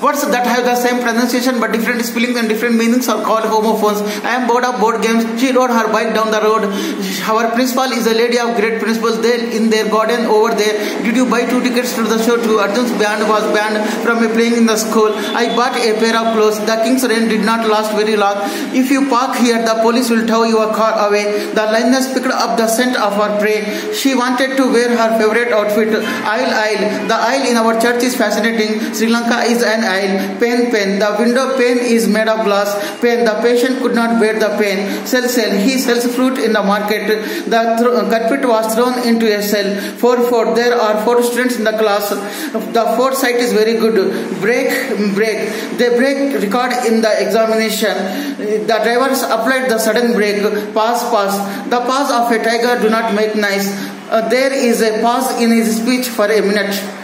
Words that have the same pronunciation but different spellings and different meanings are called homophones. I am bored of board games. She rode her bike down the road. Our principal is a lady of great principles. They in their garden over there. Did you buy 2 tickets to the show too? Arjun's band was banned from playing in the school. I bought a pair of clothes. The king's reign did not last very long. If you park here, the police will tow your car away. The lioness picked up the scent of her prey. She wanted to wear her favorite outfit. Aisle. The aisle in our church is fascinating. Sri Lanka is an aisle. Pen. The window pane is made of glass. Pen. The patient could not bear the pain. Sell. He sells fruit in the market. The carpet was thrown into a cell. 4. There are 4 students in the class. The foresight is very good. Break. They break record in the examination. The drivers applied the sudden brake. Pause. The pause of a tiger do not make nice. There is a pause in his speech for a minute.